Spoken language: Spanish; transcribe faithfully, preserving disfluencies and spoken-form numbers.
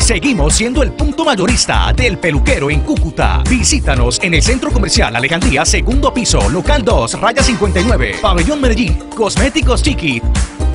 Seguimos siendo el punto mayorista del peluquero en Cúcuta. Visítanos en el Centro Comercial Alejandría, segundo piso, local dos, raya cincuenta y nueve, Pabellón Medellín. Cosméticos Chiqui.